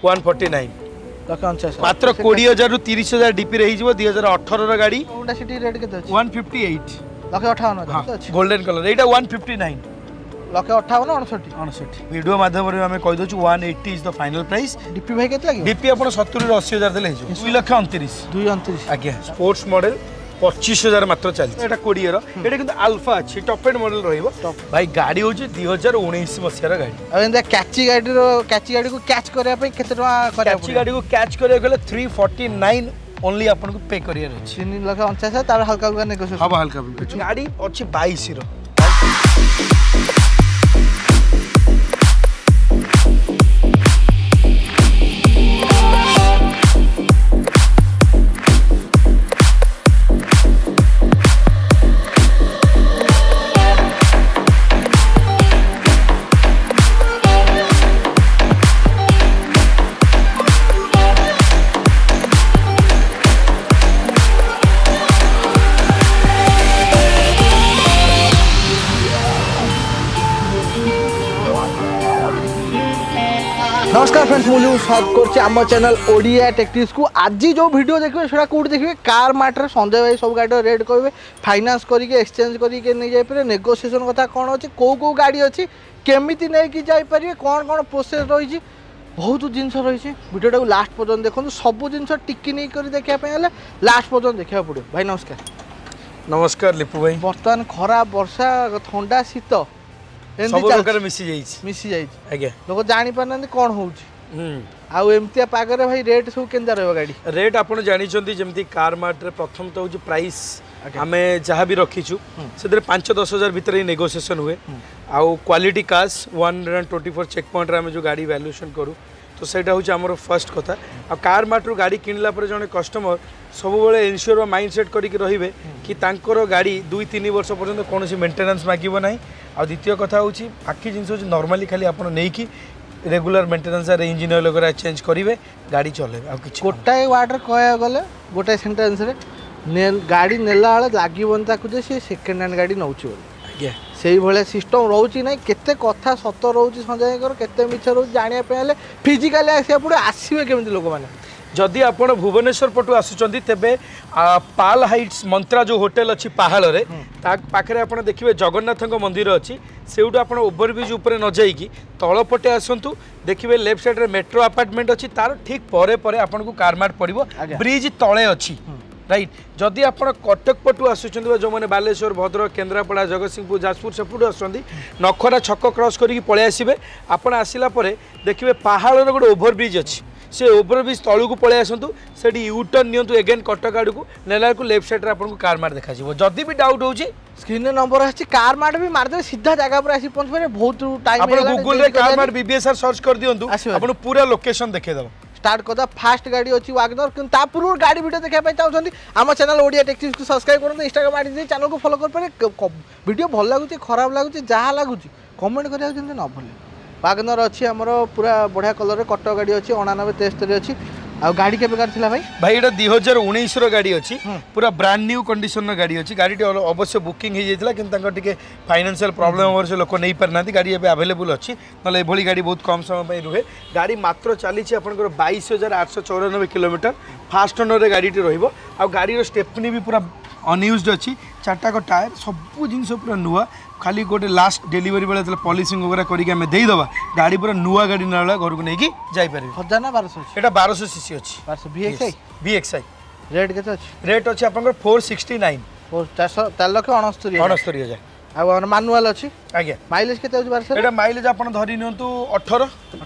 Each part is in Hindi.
149 149 मात्र 20000 रु 30000 डीपी रही जीवो 2018 रो गाड़ी होंडा सिटी रेट केते अछि 158 158 अछि गोल्डन कलर एटा 159 158 वीडियो माध्यम रे हमें कहि दोछु 180 is the final price D P भाई केते लागि डीपी अपन 70 रु 80000 देले हिजो 2,29,000 आज्ञा स्पोर्ट्स मॉडल 25000 मात्र चलछि एटा 20 रो एटा किंतु अल्फा अछि टॉप एंड मॉडल रहइबो भाई गाड़ी होछि 2019 मसिया गाड़ी अब एंदा कैची गाड़ी को कैच करे पे केते टका करे कैची गाड़ी को कैच करे गेले 349 ओनली अपन को पे करियर अछि 3,49,000 तार हल्का हल्का नेगोशिएशन हवा हल्का गाड़ी अछि 22 रो नमस्कार फ्रेंड्स मुझे स्वागत कर चैनल ओडिया टेक्टिक्स को आज जो वीडियो देखिए सेटा कोड देखिए कार मार्ट रे संजय भाई सब गाड़ी रेट कहबे फाइनेंस करके एक्सचेंज करके नहीं जाय पारे नेगोशिएशन कथा कौन अच्छी कौ गाड़ी अच्छी केमिति नहीं कि जाय पारे कौन कौन प्रोसेस रही बहुत जिनस रही वीडियो को लास्ट पर्यंत देखो सब जिनस टिकी नहीं कर देखा लास्ट पर्यंत देखा पड़ो भाई नमस्कार नमस्कार लिपु भाई बर्तमान खरा वर्षा ठंडा शीत सब प्रकार मिसी जाई आज्ञा लोक जानी पारना कौन होउची आउ एमतिया पागरे भाई रेट सब केंदा रहबो गाड़ी रेट आपण जानि चंती जेमती कार मार्ट रे प्रथम तो होची प्राइस हमें जहाँ भी रखीचु से 5-10 हजार भीतर ही नेगोशिएशन हुए आउ क्वालिटी कार्स 124 चेक पॉइंट रे हमें जो गाड़ी वैल्यूएशन करू तो सेटा होची हमर फर्स्ट कथा आ कार मार्ट रो गाड़ी किनला पर जने कस्टमर सब बेले इन्श्योर माइंडसेट करिक रहिबे कि तांकर गाड़ी 2-3 वर्ष पर्यंत कोनोसी मेंटेनेंस मागिबो नाही आ द्वितीय कथा होची बाकी जिंस होची नॉर्मली खाली आपण नै कि रेगुलर मेंटेनेंस रे इंजीन ऑयल वगैरह चेंज करिवे गाड़ी चलेबे आ किछ गोटाए वाटर कहया गले गोटाए सेंटेंस रे गाड़ी नेला वाला लागिबन ताकु जे से सेकंड हैंड गाड़ी नउची बोल आज्ञा सेही भले सिस्टम रहउची नै केते कथा सत रहउची संजय कर केते मिछ रहउची जानिया पे हेले फिजिकली आसिया पुडे आसीबे केमिति लोक माने जदि आपण भुवनेश्वर पटु आसुचंदी तेबे पाल हाइट्स मंत्रा जो होटल अच्छी पहाड़ रे ता पाखरे आपण देखिबे जगन्नाथଙ୍କ मंदिर अच्छी सेउडू आपण ओवरब्रिज ऊपर न जाईकी तळ पटे आसंतु देखिबे लेफ्ट साइड रे मेट्रो अपार्टमेंट अच्छी तार ठीक परे परे आपण को कार मार्ट पड़िबो ब्रिज तळे अच्छी राइट जदि आपण कटक पटु आसुचंदी जो माने बालेश्वर भद्रक केन्द्रापड़ा जगतसिंहपुर जाजपुर सेपुड आसुचंदी नखरा छक क्रॉस करिकी पळे आसीबे आपण आसिला परे देखिबे पहाड़ रे गोटे ओवरब्रिज अच्छी से ओवरब्रिज तलू को पळे आसंतु सेठी यूटर्न नियंतु अगेन कटक आड़ को नेला को लेफ्ट साइड रे आपन को कार मार्ट देखा जिवो जदी भी डाउट होची स्क्रीन रे नंबर आछि कार मार्ट भी मार दे सीधा जगह पर आसी पहुंच पारे बहुत टाइम आपन गूगल रे कार मार्ट बीबीएसआर सर्च कर दियंतु आपन पूरा लोकेशन देखे दबो स्टार्ट करदा फास्ट गाड़ी अछि वागनर किन ता पूर्व गाड़ी वीडियो देखा पय चाहउछंती हम चैनल ओडिया टेक्टिक्स को सब्सक्राइब करन इंस्टाग्राम आईडी दे चैनल को फॉलो कर पारे वीडियो भल लागुची खराब लागुची जहा लागुची कमेंट करिया जंती न भूले वागनर अछि हमरो पूरा बढ़िया कलर रे कटो गाड़ी अछि 9973 अछि आ गाड़ी के प्रकार थिला भाई भाई एटा 2019 रो गाड़ी अछि पूरा ब्रांड न्यू कंडीशन रो गाड़ी अछि गाड़ी अवश्य बुकिंग हे जेतला किन तांको टिके फाइनेंशियल प्रॉब्लम ओवर से लोक नै परनाती गाड़ी एबे अवेलेबल अछि नले एभली गाड़ी बहुत कम समय पय रुहे गाड़ी मात्र चली छि आपनकर 22894 किलोमीटर फास्ट ओनर रे गाड़ी टी रहिबो आ गाड़ी रो स्टेपनी भी पूरा अनयूज्ड अछि चारटा को टायर सब जिंस पूरा नुआ खाली गोटे लास्ट डिलीवरी बेले पॉलिशिंग वगैरह करके हमें दे दबा गाड़ी पूरा नुआ गाड़ी नाला घर को लेके जाई परबे 1000 ना 1200 एटा 1200 सीसी अछि 1200 VXI रेट केते अछि रेट अछि आपनकर 469 4,69,000 आ मैनुअल अछि आज्ञा माइलेज केते अछि 1200 एटा माइलेज आपन धरि नियंतु 18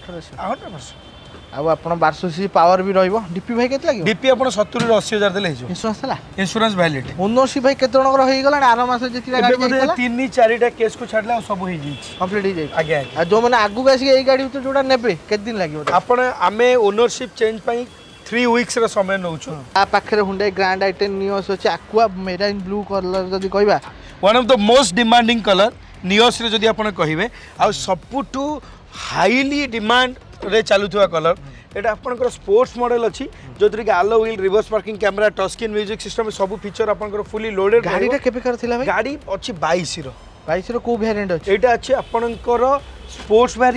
आउ आपण 1200 सीसी पावर भी रहइबो डीपी भाई केते लागियो डीपी आपण 70 ରୁ 80 हजार देले हिजो इंश्योरेंस हला इंश्योरेंस वैलिड ओनरशिप भाई केते जणकर होई गला 8 मास जेतिरा गाड़ी केला 3-4 टा केस को छाडला सब होई जी कंप्लीट हो जाई आज्ञा आ जो माने आगु आसी एई गाड़ी तो जोडा नेबे केते दिन लागियो आपण आमे ओनरशिप चेंज पई 3 वीक्स रे समय नउछु आ पाखरे हुंडई ग्रैंड आइटेन नियोस अछि एक्वा मेराइन ब्लू कलर जदी कहबा one of the most demanding colour Nios रे जदी आपण कहिबे आ सबटू हाईली डिमांड रे चालुथुवा कलर एटा आपनकर स्पोर्ट्स मॉडल अछि जोतरि के alloy wheel reverse parking camera touch screen music system सब फीचर आपनकर फुली लोडेड गाड़ीटा केबे कर थिला भाई गाड़ी अछि 22 रो को वेरिएंट अछि एटा अछि आपनकर स्पोर्ट्स वेरिएंट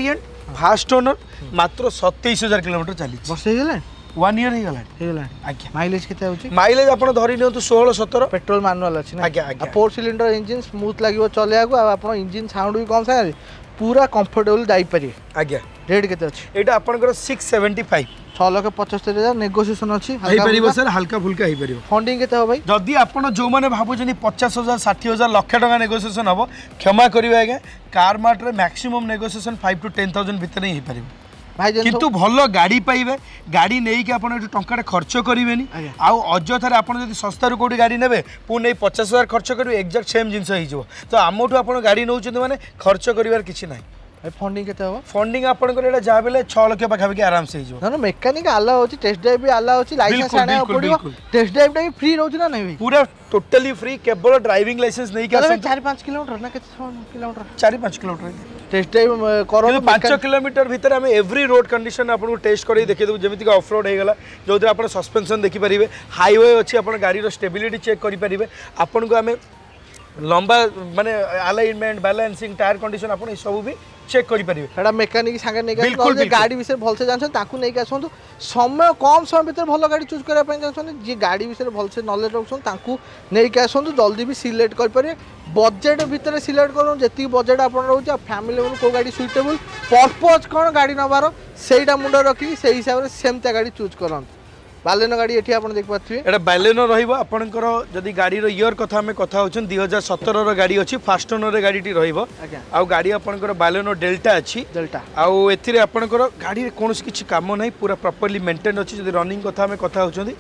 फास्ट ओनर मात्र 27,000 किलोमीटर चली वर्ष हो 1 ईयर हो आज्ञा माइलेज केते होची माइलेज आपण धरि नियंतु 16-17 पेट्रोल मैनुअल अछि ना आज्ञा आज्ञा 4 सिलिंडर इंजन स्मूथ लागिवो चले आगु आपण इंजन साउंड भी कम सारे पूरा कंफर्टेबल जाई पारी आज्ञा रेट केते अछि एटा आपनकर 675 6,75,000 नेगोशिएशन अछि हाई परिबो सर हल्का फुल्का हाई परिबो फंडिंग केते हो भाई जदि आपण जो माने भाबु जनी 50,000 60,000 लाख टका नेगोशिएशन हबो क्षमा करिवे आगे कार मार्ट रे मैक्सिमम नेगोशिएशन 5 to 10,000 भीतर ही परिबो भाई किंतु भल गाड़ी पाइबे गाड़ी नहीं कि आपण टंका खर्च करेनि आउ अଯଥାରେ आपण जदि सस्तारू कोडी गाड़ी नेबे पुणे 50,000 खर्च करिवे एक्जेक्ट सेम जिंस होई जो तो आमठू आपण गाड़ी नौचंद माने खर्च करिवार किछि नाही भाई फंडिंग केते हो फंडिंग आपण को एटा जा बेले 6 लाख पाखा पाखी आराम से हो ना मैकेनिक आला होची टेस्ट ड्राइव भी आला होची लाइसेंस आने पड़ियो टेस्ट ड्राइव टा भी फ्री रहउची ना नहीं पूरा टोटली फ्री केवल ड्राइविंग लाइसेंस नहीं के 4-5 किलोमीटर ना केते किलोमीटर 4-5 किलोमीटर टेस्ट ड्राइव करो 5 किलोमीटर भीतर हम एवरी रोड कंडीशन आपन को टेस्ट करी देखि देबु जेमिति कि ऑफ रोड हे गला जो आपन सस्पेंशन देखि परिबे हाईवे अछि आपन गाड़ी रो स्टेबिलिटी चेक करी परिबे आपन को हमें लंबा माने अलाइनमेंट बैलेंसिंग टायर कंडीशन आपन सब भी चेक करी परिबे एडा मैकेनिक संगे नै के गाड़ी विषय भल से जानछन ताकू नै के आसंतु समय कम समय भीतर भल गाड़ी चूज करै पय जानछन जे गाड़ी विषय भल से नॉलेज रखछन ताकू नै के आसंतु जल्दी भी सिलेक्ट कर परिबे बजेट भीतर सिलेक्ट करू जति बजेट आपन रहउछ फैमिली मन को गाड़ी सुइटेबल पर्पस कोन गाड़ी नबार सेटा मुंड रखी से हिसाब रे सेमता गाड़ी चूज करन बालेनो गाड़ी एठी आपण देख पाथिबे एटा बालेनो रहिबो आपनकर जदी गाड़ी रो ईयर कथा हमें कथा होछन 2017 रो गाड़ी अछि फास्ट ओनर रे गाड़ी टी रहिबो आ गाड़ी आपनकर बालेनो डेल्टा अछि डेल्टा आ एथिरे आपनकर गाड़ी रे कोनोस किछि काम नै पूरा प्रॉपर्ली मेंटेन अछि जदी रनिंग कथा हमें कथा होछन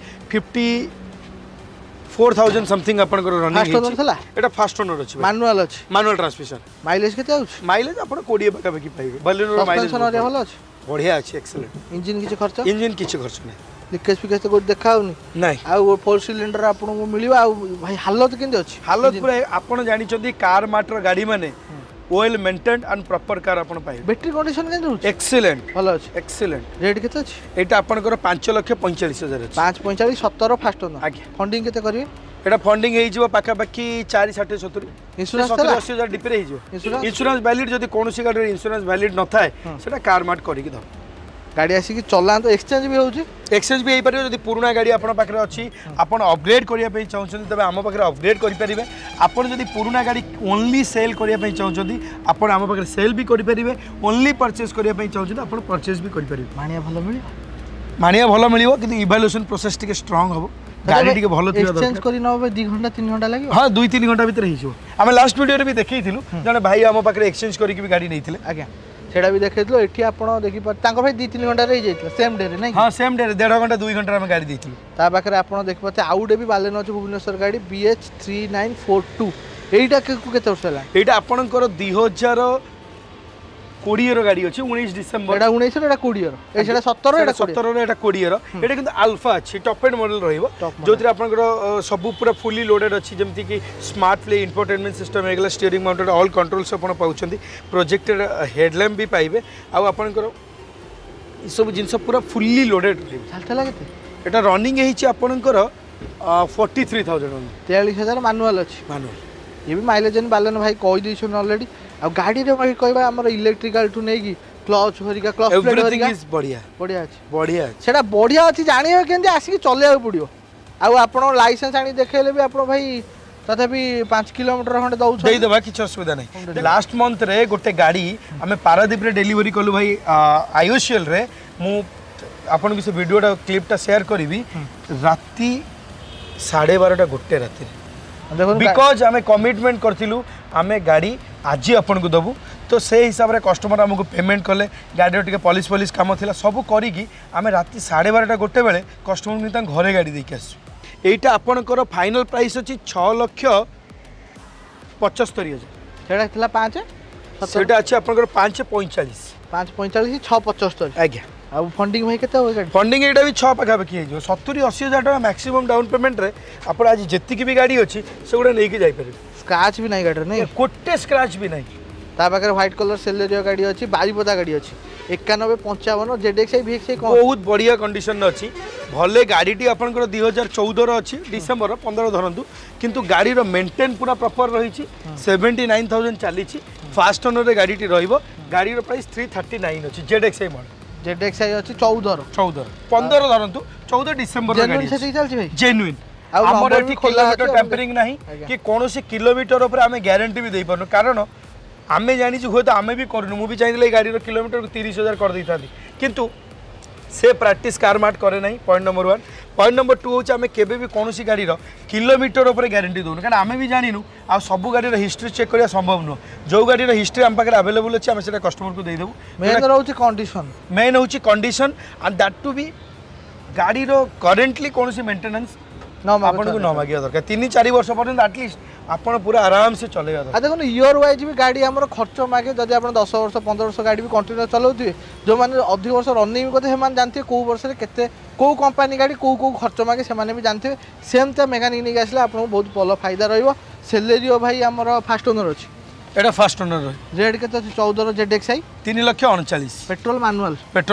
54,000 समथिंग आपनकर रनिंग फास्ट ओनर थला एटा फास्ट ओनर अछि मैनुअल ट्रांसमिशन माइलेज केते होछ माइलेज आपण 20 बका बकी पाइबे बालेनो रो माइलेज भलो अछि बढ़िया अछि एक्सीलेंट इंजन किछि खर्च नै लिकेज फिकेज तो देखाउनी नहीं आ 4 सिलिंडर आपन को मिलियो आ भाई हालत केंदे अछि हालत पूरा आपन जानि चंदी कार माटर गाड़ी माने well maintained and proper car आपन पाइ बैटरी कंडीशन केंदे होछ एक्सीलेंट भलो अछि एक्सीलेंट रेट केते अछि एटा आपन को 5,45,000 अछि 5,45 17 फास्ट ओनर आगे फंडिंग केते करिवे एटा फंडिंग हे जिवो पाखा बाकी 4,60,70 इंश्योरेंस 80,000 डिपे रे जिवो इंश्योरेंस वैलिड जदी कोनोसी गाड़ी इंश्योरेंस वैलिड न थाए सेटा कार मार्ट करी कि द गाड़ी आसी कि चलान तो एक्सचेंज भी होची एक्सचेंज भी पारे जदि पुराना गाड़ी आपन पाखरे अछि आपन अपग्रेड करिया पे चाहछन तबे हम पाखरे अपग्रेड करि परिबे आपन जदि पुराना गाड़ी ओनली सेल करिया पे चाहछन आपन हम पाखरे सेल भी करि परिबे ओनली परचेज करिया पे चाहछन आपन परचेज भी करि परिबे मानिया भलो मिलिबो किंतु इवैल्यूएशन प्रोसेस टिके स्ट्रांग हबो गाड़ी टिके भलो थिबा दरकार एक्सचेंज करि नबे 2 घंटा 3 घंटा लागियो हां 2-3 घंटा भीतर हि जो हम लास्ट वीडियो रे भी देखैथिलु जने भाई हम पाखरे एक्सचेंज करि के भी गाड़ी नैथिले आज्ञा सेडा भी देखैतलो एठी आपण देखि पर तांको भाई 2-3 घंटा रहि जाइतलो सेम डे रे नै हां सेम डे रे 1.5 घंटा 2 घंटा हम गाड़ी दैथिलु ता पाखरे आपण देखि पते आउडे भी बालेनो छ भुवनेश्वर गाड़ी BH 3942 एटा केते वर्ष होला एटा आपनकर 2020 रो गाड़ी अछि 19 डिसेंबर एटा 19 रो एटा 20 रो ए सेटा 17 एटा 17 रो एटा 20 रो एटा किंतु अल्फा अछि टॉप एंड मॉडल रहिबो जोतिर आपनकर सब पूरा फुली लोडेड अछि जेमति कि स्मार्ट प्ले इंफोटेनमेंट सिस्टम हेगला स्टीयरिंग माउंटेड ऑल कंट्रोल्स आपण पाउछंदी प्रोजेक्टेड हेडलैम्प भी पाइबे आ आपनकर ई सब जिंस पूरा फुली लोडेड रहिबो चलतला केते एटा रनिंग हेछि आपनकर 43,000 43,000 मैनुअल अछि मानुअल ये भी माइलेज न बालन भाई कहि दैछन ऑलरेडी आ गाड़ी रे भाई कहबा हमर इलेक्ट्रिकल टू नै की क्लच हरिका क्लच प्लेट हरिका इज बढ़िया बढ़िया अछि बढ़िया सेटा बढ़िया अछि जानियो केंदे आसी चलेया पड़ियो आ आपण लाइसेंस आनी देखैले भी आपण भाई तथापि 5 किलोमीटर खंडे दउ दे देबा किछ असुविधा नै लास्ट मंथ रे गोटे गाड़ी हमें पारादीप रे डिलीवरी कलु भाई आईओसीएल रे मु आपण के से वीडियोटा क्लिपटा शेयर करबी राती 12:30 गोटे राती बिकॉज आम कमिटमेंट करथिलु आमे गाड़ी आज आपन को दबु तो से हिसाब रे कस्टमर हमको पेमेंट कले गाड़ी टिके पॉलिश काम थिला सब करी कि आमे राती 12:30 गोटे बेले कस्टमर नि ता घरे गाड़ी देके आसु एटा आपनकर फाइनल प्राइस अछि 6,75,000 सेटा थिला 5 सेटा अछि आपनकर 5,45 5,45 6,75 आज्ञा आ फंडिंग भाई केते हो गाड़ी फंडिंग एटा भी 6 पाखा पाखी हो 70-80,000 टका मैक्सिमम डाउन पेमेंट रे आपण आज जेतिकी भी गाड़ी अछि सेगुडा नै के जाय पारे स्क्रैच भी नहीं गाड़ी नहीं कोटे स्क्रैच भी नहीं ता पाखरे व्हाइट कलर सेलेरियो गाड़ी अछि बारीपदा गाड़ी अछि 9155 ZXi VXi बहुत बढ़िया कंडीशन अछि भले गाड़ीटी आपनकर 2014 रो अछि डिसेंबर 15 धरंतु किंतु गाड़ी रो मेंटेन पूरा प्रॉपर रही छी 79,000 चली छी फास्ट ओनर रे गाड़ीटी रहिबो गाड़ी प्राइस 339 अच्छी ZXi मॉडल ZXi अच्छी 14 15 धरतु 14 डिसेंबर गाड़ी चलछि भाई जेन्युइन हमर एठी किलोमीटर टेम्परिंग नहीं कि कोनोसी किलोमीटर ऊपर आमे गारंटी भी दे परनु कारण आमे जानि छु हो तो आमे भी करनु मु भी चाहिए गाड़ी रो किलोमीटर 30,000 कर दी थांती किंतु से प्रैक्टिस कार मार्ट करे नहीं पॉइंट नंबर 1 पॉइंट नंबर 2 होचे आमे केबे भी कोनोसी गाड़ी रो किलोमीटर ऊपर गारंटी दोनु कारण आमे भी जानिनु आ सब गाड़ी रो हिस्ट्री चेक करिया संभव न जो गाड़ी रो हिस्ट्री हम पाके अवेलेबल अछि आमे सेटा कस्टमर को दे देबु मेन रहउछि कंडीशन मेन होछि condition and that to be गाड़ी रो करेंटली कोनोसी मेंटेनेंस आपन को न मागिया दरकार 3-4 वर्ष पर्यंत एटलीस्ट आपन पूरा आराम से चलेगा दरकार देखो ईयर वाइज भी गाड़ी हमर खर्च मागे जदि आपन 10 वर्ष 15 वर्ष गाड़ी भी कंटिन्यू चलाउथि जो माने अधिक वर्ष रनिंग करते हेमान जानथि को वर्ष रे केते को कंपनी गाड़ी को खर्च मागे से माने भी जानथि सेम त मेकानिक नि आसले आपन बहुत भलो फायदा रहइबो सेलेरियो भाई हमर फास्ट ओनर अछि एटा फास्ट ओनर रेट केते अछि 14 ZXi 3,39,000 पेट्रोल मैनुअल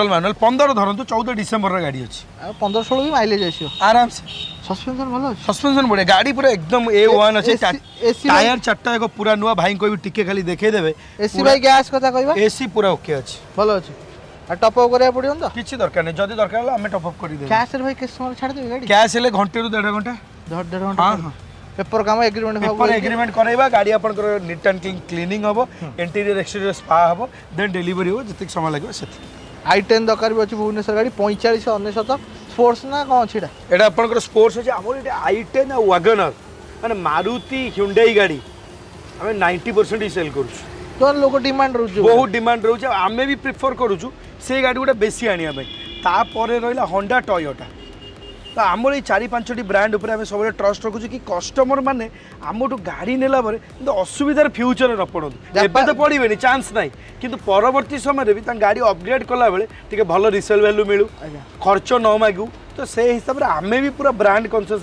15 धरंतु 14 डिसेंबर रा गाड़ी अछि 15-16 भी माइलेज आसियो आराम से सस्पेंशन भलो अछि सस्पेंशन बढ़िया गाड़ी पूरा एकदम A1 अछि टायर चारटा एको पूरा नुवा भाई को भी टिके खाली देखे देबे एसी भाई गैस कथा कहबा एसी पूरा ओके अछि भलो अछि आ टॉप अप करिया पडियो त किछि दरकार नै जदी दरकार होला हमें टॉप अप करि देबे कैश रे भाई किस समय छाड़ देबे गाड़ी कैश ले घंटे रु 1.5 घंटा 1.5 घंटा हां पेपर काम एग्रीमेंट पेपर एग्रीमेंट करैबा गाड़ी आपन नीट एंड क्लीनिंग हबो इंटीरियर एक्सटीरियर स्पा हबो देन डिलीवरी हो जति समय लागो सेति i10 दरकार भी अछि भुवनेश्वर गाड़ी 4599 स्पोर्ट्स ना कोन छिडा एटा आपन स्पोर्ट्स अछि हमर एटा i10 आ वैगनर माने मारुति Hyundai गाड़ी हमें 90% ही सेल करू तो लोक डिमांड रहउ बहुत डिमांड रहउ आमे भी प्रेफर करू से गाड़ी गुडा बेसी आनिया भाई ता परे रहिला Honda Toyota तो आमर ये 4-5 ब्रांड उपर आम सब ट्रस्ट रखुँ कि कस्टमर मैंने आमठू गाड़ी नेला असुविधार फ्यूचर न पड़ो एवं तो पड़े चांस ना कि परवर्ती समय भी गाड़ी अपग्रेड कला बेले भल रिसेल वैल्यू मिलू खर्च न मागू तो से हिसाब से आम भी पूरा brand conscious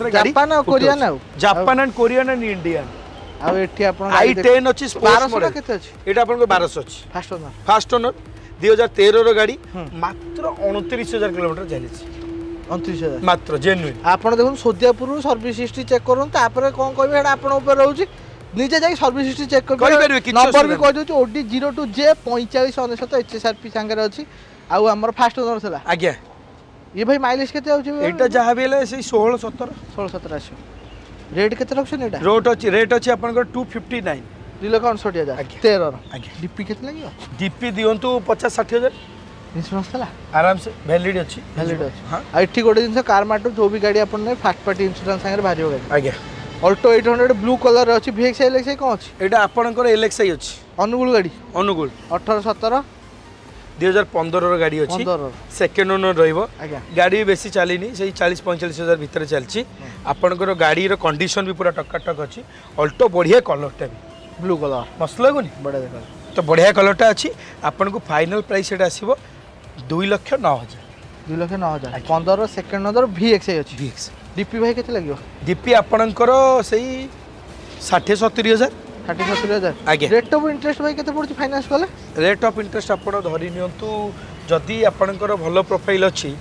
Japan and Korean and Indian i10 अच्छी स्पोर्ट्स मॉडल एटा आपन 1200 अछि फास्ट ओनर 2013 रो गाड़ी मात्र 29,000 किलोमीटर चली 29,000 मात्र जेन्युइन आपण देखुन सोदियापुर सर्विस हिस्ट्री चेक करन तापर कोन कहबे एटा आपण ऊपर रहउची नीचे जाई सर्विस हिस्ट्री चेक कर नंबर भी कह दोची ओडी 02J 4599 HSRP संगे अछि आ हमर फास्ट ओनर छला आज्ञा ये भाई माइलेज केते आउची एटा जहा बेले से 16-17 आछो रेट केते रखछन एटा रेट अछि आपन 259 2,69,000 13 आज्ञा डीपी केते लागियो डीपी दियंतु 50-60,000 इंश्योरेंस थला आराम से वैलिड अछि हां एठी गोटे दिन से कार मार्ट जो भी गाड़ी अपन ने फर्स्ट पार्टी इंश्योरेंस संगे भारी गाड़ी आज्ञा ऑल्टो 800 ब्लू कलर अछि VXi LXi कोन अछि एटा आपनकर LXi अछि अनुगुल गाड़ी अनुगुल 18-17 2015 रो गाड़ी अछि सेकंड ओनर रहइबो गाड़ी बेसी चलीनी से 40-45,000 भीतर चलछि आपनकर गाड़ी रो कंडीशन भी पूरा टकाटक अछि ऑल्टो बढ़िया कलरटा भी ब्लू कलर मस्त लागुनी बढ़िया देखा तो बढ़िया कलरटा अछि आपनको फाइनल प्राइस एटा आसीबो 2,09,000 2,09,000 15 सेकंड ओनर VXi अछि VX डीपी भाई केते लागियो डीपी आपनकर सेही 60-70,000 60-70,000 आगे रेट ऑफ इंटरेस्ट भाई केते पड़छि फाइनांस कले रेट ऑफ इंटरेस्ट आपण धरि नियंतु जदी आपनकर भलो प्रोफाइल अछि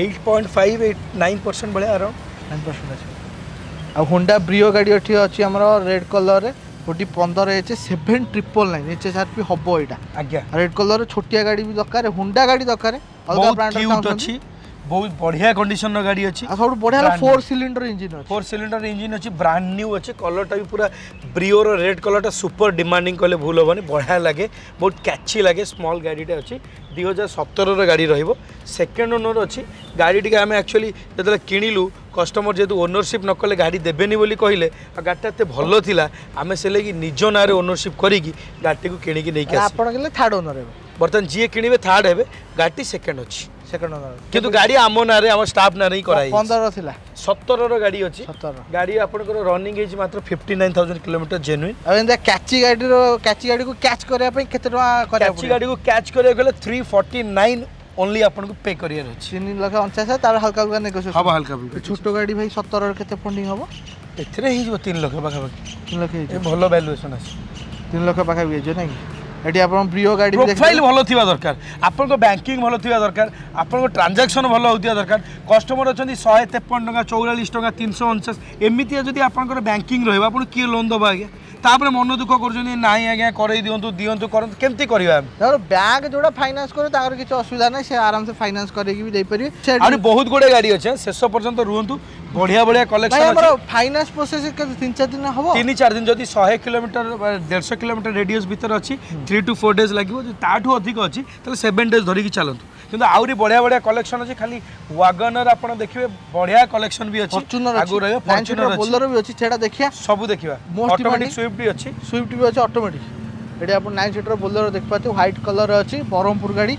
8.5-9% बळे अराउंड 9% अछि आ होंडा ब्रियो गाड़ी अछि अछि हमर रेड कलर रे 15 7,999 HSRP हबो एटा आज्ञा रेड कलर छोटिया गाड़ी भी दरकार होंडा गाड़ी दरकार अलगा ब्रांड क्यूट अछि बहुत बढ़िया कंडीशन रो गाड़ी अछि आ सब बढ़िया 4 सिलिंडर इंजन अछि 4 सिलिंडर इंजन अछि ब्रांड न्यू अछि कलरटा भी पूरा ब्रियो रो रेड कलरटा सुपर डिमांडिंग कले भूल होबनी बढ़िया लागे बहुत कैची लागे स्मॉल गाड़ीटा अछि 2017 रो गाड़ी रहिबो सेकंड ओनर अछि गाड़ी टिके हमें एक्चुअली जतले किनिलु कस्टमर जेतु ओनरशिप न कले गाड़ी देबेनी बोली कहिले आ गाड़ीटा ते भलो थिला हमें से लेगी निज नारे ओनरशिप करी की गाड़ी को किनी की नै के आपण गेले थर्ड ओनर हेबे बर्तन जी किनिबे थर्ड हेबे गाड़ी सेकंड अछि सेकंड ओनर किंतु गाड़ी आमो नारे हम स्टाफ नारे ही कराई 15 थिला 17 रो गाड़ी अछि 17 गाड़ी आपनकर रनिंग एज मात्र 59,000 किलोमीटर जेन्युइन अब एंदा कैची गाड़ी को कैच करे पे केते टका करे कैची गाड़ी को कैच करे गेले 349 ओनली आपन को पे करियर अछि 3,49,000 तार हल्का हल्का नेगोशिएशन हबो हल्का हल्का छोटो गाड़ी भाई 17 रो केते फंडिंग हबो एथरे ही जो 3 लाख बाका 3 लाख ए भलो वैल्यूएशन अछि 3 लाख बाका भी जे नै एटी आपन ब्रियो गाड़ी प्रोफाइल भलो थिबा दरकार आपन को बैंकिंग भलो थिबा दरकार आपन को ट्रांजैक्शन भलो होतिया दरकार कस्टमर अछंती 153 टका 44 टका 349 एमितिया जदी आपन को बैंकिंग रहबा आपन की लोन दबा आगे तापर मन दुख कर नाई आज्ञा कर दिंतु दिंतु करंतु केमती करबा धर बैंक जोड़ा फाइनेंस करे ताकर किछ असुविधा नै से आराम से फाइनेंस करके भी दे परिबे आरो बहुत गुडे गाड़ी अछि शेष पर्यंत रुहंतु बढ़िया बढ़िया कलेक्शन अछि हमर फाइनेंस प्रोसेस के 3-4 दिन हबो 3-4 दिन जदी 100 किलोमीटर 150 किलोमीटर रेडियस भीतर अछि 3 to 4 डेज लागिवो ताठू अधिक अछि त 7 डेज धरि की चलंतु किंतु आउरी बढ़िया बढ़िया कलेक्शन अछि खाली वागनर आपण देखिबे बढ़िया कलेक्शन भी अछि आगु रहयो फॉर्च्यूनर बोलेरो भी अछि सेटा देखिया सब देखिबा ऑटोमेटिक स्विफ्ट भी अछि स्विफ्ट भी अछि ऑटोमेटिक एडी आपण 9 सीटर बोलेरो देख पाते व्हाइट कलर अछि बरहमपुर गाड़ी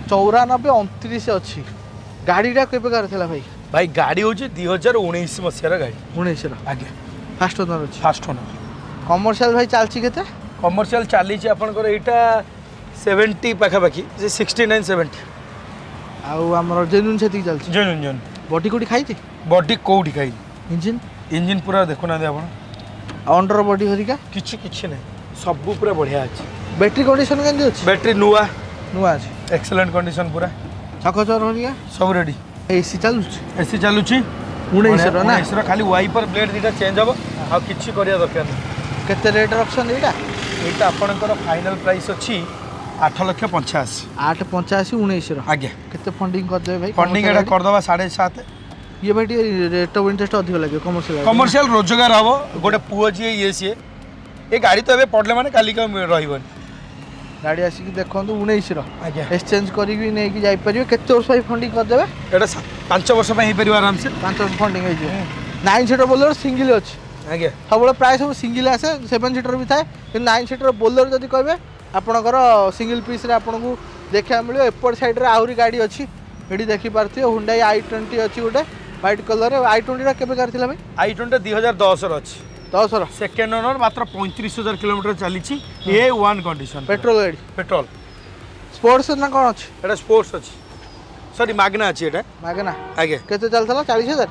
94 29 अछि गाड़ीटा केबे करथला भाई गाड़ी होची 2019 मसियार गाड़ी 19 रो आगे फास्ट ओनर अछि फास्ट ओनर कमर्शियल भाई चालची केते कमर्शियल चाली छी आपण को एटा 70 पाखा पाखी जे 69 70 आउ हमर जेनुन सेती चलची जेनुन बॉडी कोडी खाई थी बॉडी कोडी खाई इंजन पूरा देखो ना दे आपण अंडर बॉडी हरिका किछि नै सब पूरा बढ़िया अछि बैटरी कंडीशन केंदी अछि बैटरी नुवा अछि एक्सीलेंट कंडीशन पूरा छकचर हरिका सब रेडी एसी चालू छी 19 रो ना 19 रो खाली वाइपर ब्लेड दिटा चेंज हबो आ किछि करिया दरकार नै केते रेट रखछन एटा आपनकर फाइनल प्राइस अछि 8,85,000 885 19 रो आगे केते फंडिंग कर दे भाई फंडिंग एटा कर दबा 7.5 ये भाई रेट ऑफ इंटरेस्ट अधिक लागे कमर्शियल रोजगार हबो गोटे पुओ जी ये सी ए गाड़ी तो एबे पडले माने काली का रहिबन गाड़ी आसिक देखंतु 19 रो आगे एक्सचेंज करी भी नै कि जाई परियो केते वर्ष भाई फंडिंग कर देबे एटा 5 वर्ष पे हे परियो आराम से 5 वर्ष फंडिंग हे जे 9 सीटर बोलेरो सिंगल अछि आगे सबले प्राइस सब सिंगल आसे 7 सीटर भी थाए कि 9 सीटर बोलेरो जदी कहबे आपनकर सिंगल पीस रे आपन को देखा मिलियो एपर साइड रे आहुरी गाड़ी अछि एडी देखि पारथियो Hyundai i20 अछि गोटे व्हाइट कलर रे i20 रा केबे करथिला भाई i20 2010 रो अछि 10 रो सेकंड ओनर मात्र 35,000 किलोमीटर चली छी ए वन कंडीशन पेट्रोल गाड़ी पेट्रोल स्पोर्ट्स ना कोन अछि एटा स्पोर्ट्स अछि सॉरी मागना अछि एटा मागना आगे केते चलथला 40,000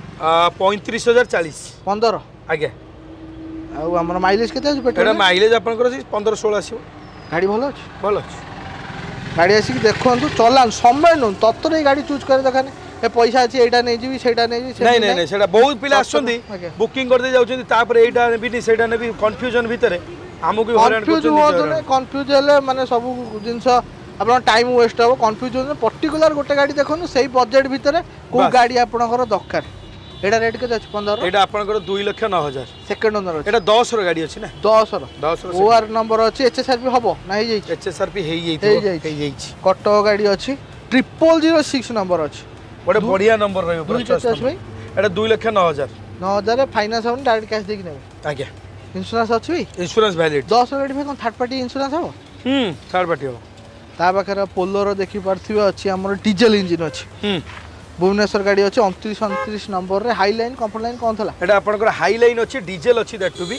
35,040 15 आगे आ हमर माइलेज केते अछि पेट्रोल एटा माइलेज आपनकर 15-16 आसीबो गाड़ी भलो अछि भलो अछि गाड़ी आसी देखंतु चलान समय न तत्रे गाड़ी चूज करे दखाने ए पैसा अछि एटा नै जीवी सेटा नै जी नहीं नहीं नहीं सेटा बहुत पिला आछंदी बुकिंग कर दे जाउछंदी तापर एटा नेबी सेटा नेबी कंफ्यूजन भितरे हमु की हरान करछन कंफ्यूज हेले माने सब जिंस आपन टाइम वेस्ट हो कंफ्यूज हो पर्टिकुलर गोटे गाड़ी देखनु सेही बजट भितरे को गाड़ी आपनकर दरकार एटा रेट के अछि 15 एटा आपनकर 2,09,000 सेकंड ओनर अछि एटा 10 रो गाड़ी अछि ना 10 रो ओआर नंबर अछि एचएसआरपी हबो ना हे जाई एचएसआरपी हे जाई कटो गाड़ी अछि 0006 नंबर अछि बड़े बढ़िया नंबर रहयो भाई एटा 2,09,000 9,000 फाइनेंस हम डायरेक्ट कैश देख नेबे आज्ञा इंश्योरेंस अछि भाई इंश्योरेंस वैलिड 10 गाड़ी में कोन थर्ड पार्टी इंश्योरेंस हबो थर्ड पार्टी हो ता पाखर पोलोरो देखि पारथिबे अछि हमर डीजल इंजन अछि भुवनेश्वर गाड़ी अछि 29 नंबर रे हाई लाइन कंफर्ट लाइन कोन थला एटा आपनकर हाई लाइन अछि डीजल अछि दैट टू बी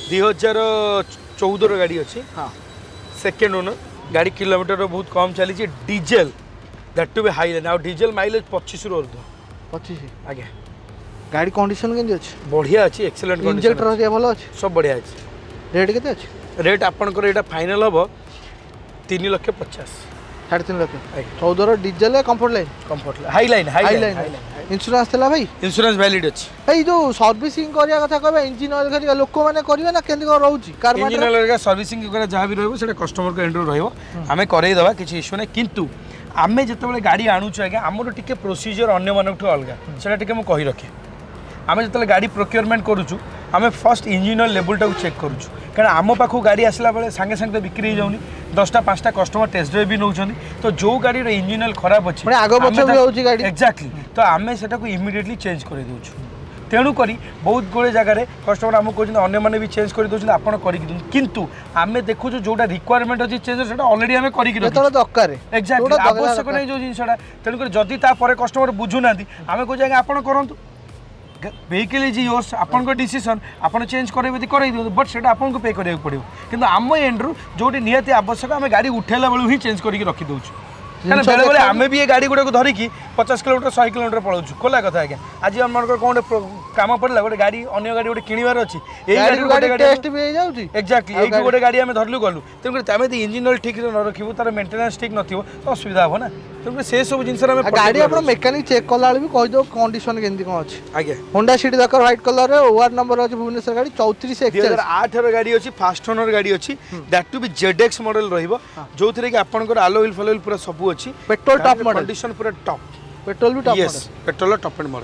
2014 रो गाड़ी अछि हां सेकंड ओनर गाड़ी किलोमीटर बहुत कम चली छी diesel that to be high line आ डीजल माइलेज 25 रो 25 आगे गाड़ी कंडीशन केंदी अछि बढ़िया अछि एक्सीलेंट कंडीशन इंजेक्टर हरिया भलो अछि सब बढ़िया अछि रेट केते अछि रेट आपनकर एटा फाइनल हबो 3,50,000 3.5 लाख 14 रो diesel comfort high line insurance थला भाई इंश्योरेंस वैलिड अछि एई जो सर्विसिंग करिया कथा कहबे इंजन ऑयल करिया लोक माने करिवे ना केंदी को रहउची कार माने इंजन ऑयल का सर्विसिंग करे जहां भी रहबो सेटा कस्टमर को एंड्रो रहबो हमें करई दबा किछि इशू नै किंतु आमे जतबेले गाड़ी आणुछु आगे हमरो टिके प्रोसीजर अन्य मानकठो अलगा सेटा टिके म कहि रखे आमे जतले गाड़ी प्रोक्योरमेंट करूछु आमे फर्स्ट इंजन ऑयल लेवल टाको चेक करूछु कारण आम पाखु गाड़ी आसला बेले संगे संगे तो बिक्री जाउनी 10टा 5टा कस्टमर टेस्ट ड्राइव भी नउछंदी तो जो गाड़ी रे इंजन ऑयल खराब अछि माने आगो पछो भी होउची गाड़ी एग्जैक्टली तो आमे सेटा को इमीडिएटली चेंज कर देउछु तेणु करी बहुत गुड़े जगह कस्टमर आमको कहते अन्य मैंने भी चेंज कर दौरान आप किंतु आम देखु जोटा रिक्वायरमेंट अच्छी चेंज से अलरेडी आम कर एक्जाक्टली आवश्यक नहीं जो जिनसा तेणुक जदि कस्टमर बुझुना आम कहे आप करूँ वेहिकल इज योर्स आपन डिसीजन आपन चेंज करे दियो बट सेटा आपन को पे करिया पड़ियो किंतु आम एंड्रु जोटी नियति आवश्यक आम गाड़ी उठेला बेलू ही चेंज करके रखी दउछु कारण बेले बेले आमे भी ये गाड़ी गुडा को धरिकी 50 किलोमीटर 100 किलोमीटर पळौछु खोला कथा आज्ञा आज हमर कोन काम पड़ला गोटे गाड़ी अन्य गाड़ी गोटे किनिबार अछि एई गाड़ी टेस्ट भी हो जाउची एक्जेक्टली एई गोटे गाड़ी हम धरलु गलु तेन तमे द इंजन ऑयल ठीक न रखिबु तार मेंटेनेंस ठीक नथिबो तो असुविधा हो ना तेन से सब जिंस रे हम गाड़ी अपन मैकेनिक चेक कला भी कहि दो कंडीशन केंदी कोन अछि आज्ञा होंडा सिटी दकर व्हाइट कलर रे ओआर नंबर अछि भुवनेश्वर गाड़ी 34 2008 र गाड़ी अछि फास्ट ओनर गाड़ी अछि that to be ZX model रहिबो जो थरे कि आपनकर आलोइल फलोइल पूरा सब अछि पेट्रोल टॉप मॉडल कंडीशन पूरा टॉप पेट्रोल भी top model petrol top end model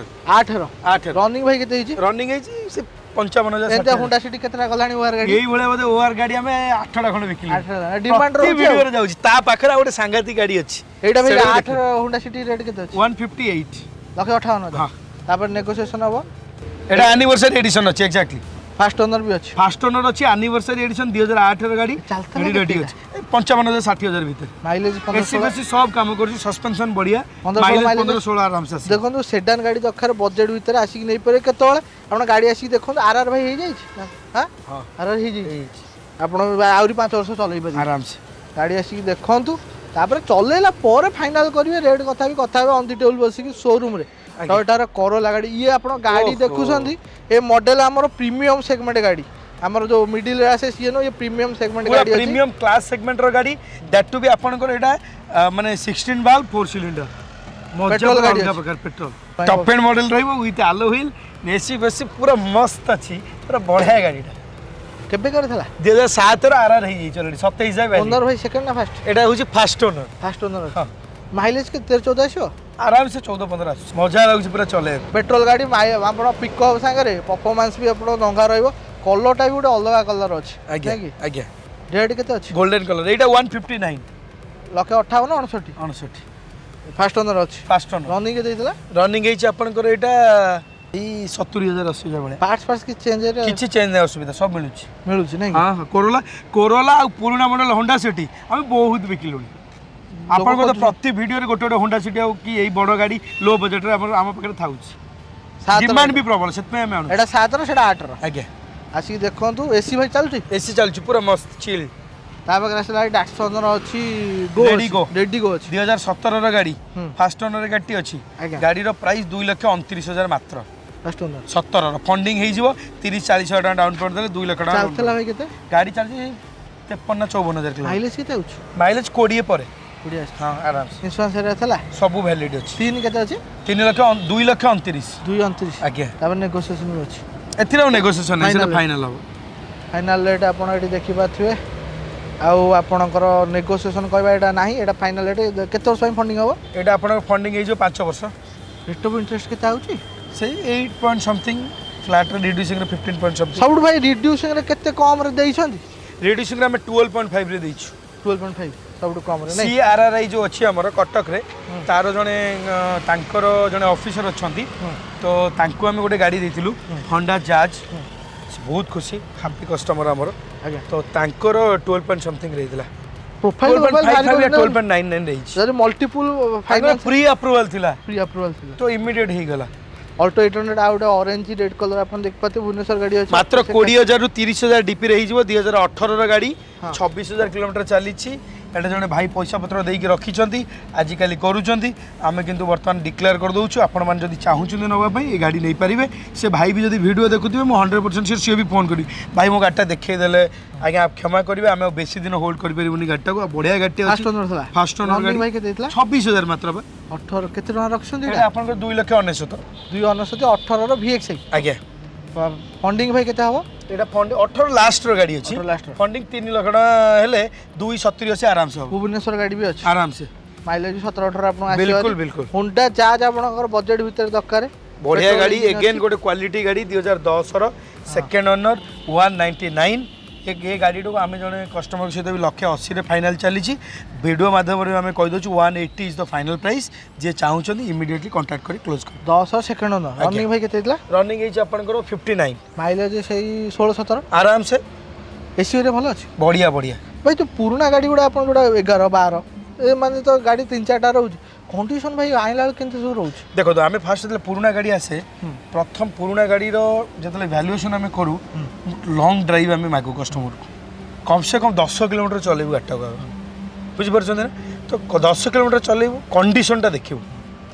8 running भाई केते हिची रनिंग हिची से 55000 एते होंडा सिटी केतना गलानी ओआर गाड़ी एई भले बोले ओआर गाड़ी हमें 8 टा खंड बिकिली 8 डिमांड रो वीडियो रे जाउची ता पाखरा गोटे सांगाती गाड़ी अछि एटा भाई 8 होंडा सिटी रेट केते अछि 158 158 हां तापर नेगोशिएशन हबो एटा एनिवर्सरी एडिशन अछि एक्जेक्टली फास्ट ओनर भी अछि फास्ट ओनर अछि एनिवर्सरी एडिशन 2008 र गाड़ी गाड़ी रेडी अछि 55000 60000 भीतर माइलेज 15 एसी बेसी सब काम करछि सस्पेंशन बढ़िया माइलेज 15 16 आराम से देखो सेडान गाड़ी दरकार बजेट भीतर आसी नै परे केतोळे आपण गाड़ी आसी देखो आरआर भाई हे जाई हां हां आरआर हे जाई आपण आउरी 5 वर्ष चलै परि आराम से गाड़ी आसी देखंतु तापर चलेला पर फाइनल करिवे रेट कथा भी ऑन द टेबल बसी शोरूम रे टोयोटा रो कोरोला गाड़ी ये आपण गाड़ी देखुसंदी ए मॉडल हमर प्रीमियम सेगमेंट गाड़ी हमर जो मिडिल रे आसे सीए नो ये प्रीमियम सेगमेंट गाड़ी अछि प्रीमियम क्लास सेगमेंट रो गाड़ी दैट टू बी आपण को एटा माने 16 वाल्व 4 सिलिंडर पेट्रोल गाड़ी का प्रकार पेट्रोल टॉप एंड मॉडल रहइबो विथ आलो व्हील एसी बेसी पूरा मस्त अछि पूरा बढ़िया गाड़ीटा केबे करथला 2007 रो आरआर हे जाई ऑलरेडी 27 जाय ओनर भाई सेकंड ना फर्स्ट एटा होची फास्ट ओनर हां माइलेज के 13 14 आछो आराम से 14 15 आछ मजा लागछ पूरा चले पेट्रोल गाड़ी आपण पिकअप संगे परफॉर्मेंस भी आपण दंगा रहइबो कलरटा भी गोटे अलग कलर अछि आज्ञा रेट केते अछि गोल्डन कलर एटा 159 लके 58 69 फास्ट ओनर अछि फास्ट ओनर रनिंग के देइतला रनिंग हेछि आपण को एटा ई 70000 80000 बळे पार्ट्स की चेंज रे किछि चेंज नै असुविधा सब मिलुछि नै हां कोरोला आ पुराना मॉडल होंडा सिटी हम बहुत बिकिलुनी आपण को प्रति वीडियो रे गोटे होंडा सिटी आ कि एई बड़ गाड़ी लो बजट रे हम पकरे थाउछि डिमांड भी प्रबल सेतमे हम एटा 7 रो सेटा 8 रो आज्ञा आसी देखंतु एसी भाई चलछि एसी चलछि पूरा मस्त चिल ता बगरा से लाइट एक्शन रो अछि रेडी गो अछि 2017 रो गाड़ी फास्ट ओनर गाड़ी अछि गाड़ी रो प्राइस 2,29,000 मात्र फास्ट ओनर 17 रो फंडिंग हे जिवो 30-40,000 टाका डाउन पेमेंट देले 2 लाख टाका चलथला भाई केते गाड़ी चलछि 53-54,000 किलो माइलेज केते अछि माइलेज 20 परे 20 हां आराम से इंश्योरेंस रे थला सब वैलिड अछि 3 केते अछि 2,29,000 आज्ञा तापर नेगोशिएशन भी अछि एथिरा नेगोशिएशन है सेटा फाइनल हो फाइनल रेट आपण एटी देखि पाथुए आउ आपणकर नेगोशिएशन कहबा एटा नाही एटा फाइनल रेट केते वर्ष फंडिंग हो एटा आपण फंडिंग हे जो 5 वर्ष रेट ऑफ इंटरेस्ट केते आउची से 8 पॉइंट समथिंग फ्लैट रे रिड्यूसिंग रे 15 पॉइंट समथिंग सब भाई रिड्यूसिंग रे केते कम रे देइछंदी रिड्यूसिंग रे हम 12.5 रे देइछु 12.5 सब कम रे नहीं सीआरआरआई जो अछि हमर कटक रे तारो जने तांकर जने ऑफिसर अछंती तो तांको हम गोटे गाड़ी देथिलु होंडा जाज बहुत खुशी हैप्पी कस्टमर हमर तो तांकर 12 पॉइंट समथिंग रहितला प्रोफाइल 12.99 रही जरे मल्टीपल फाइनेंस प्री अप्रूवल थिला तो इमीडिएट हे गला ऑल्टो 800 आउट ऑरेंज रेड कलर अपन देख पाते भुवनेश्वर गाड़ी अछि मात्र 20000 रु 30000 डीपी रही जिवो 2018 रो गाड़ी 26000 किलोमीटर चली छी एटा जने भाई पैसा पत्र देई के रखी छंती आजि काली करूछंती आमे किंतु वर्तमान डिक्लेयर कर दोछु आपण मान जदी चाहूछंती नबा पई ए गाड़ी नै परिबे से भाई भी जदी वीडियो देखुथिबे मो 100% श्योर से भी फोन करी भाई मो गाड़ीटा देखै देले आगे आप क्षमा करिवे आमे बेसी दिन होल्ड करि परिबुनी गाड़ीटा को बढ़िया गाड़ी अछि फास्ट ओनर गाड़ी भाई के देतला 26000 मात्र बा 18 केते टका रखछंती एटा आपण को 2,99,000 18 रो VX आगे फंडिंग भाई केते हबो एटा फंड 18 लास्ट रो गाड़ी अछि फंडिंग 3 लाख टका हेले 270 से आराम से भुवनेश्वर गाड़ी भी अछि आराम से माइलेज 17-18 आपण आसी बिल्कुल होंडा जाज आपनकर बजट भीतर दरकार बढ़िया गाड़ी अगेन गोटे क्वालिटी गाड़ी 2010 रो सेकंड ओनर 199 एक ये गाड़ी को आम जड़े कस्टमर सहित भी 180 रे फाइनल चली वीडियो माध्यम आम कहीदे 180 इज द फाइनल प्राइस जे चाहूँ इमिडिएटली कांटेक्ट करी क्लोज कर 10 सेकंड ओनर रनिंग भाई केते दिला रनिंग एज आपनकर 59 माइलेज सही 16-17 आराम से एसी रे भलो अछि बढ़िया बढ़िया भाई तो पुराना गाड़ी गुडा आपन गुडा 11 12 ए माने तो गाड़ी 3-4 टा रहउछ कंडीशन भाई आइला केनते सब रहउछ देखो तो आमे फास्ट जतले पुराना गाड़ी आसे प्रथम पुराना गाड़ी रो जतले वैल्यूएशन आमे करू लॉन्ग ड्राइव आमे मागो कस्टमर को कम से कम 10 किलोमीटर चलेबू गाड़ीटा बुझि परछन ना तो 10 किलोमीटर चलेबू कंडीशन टा देखिबू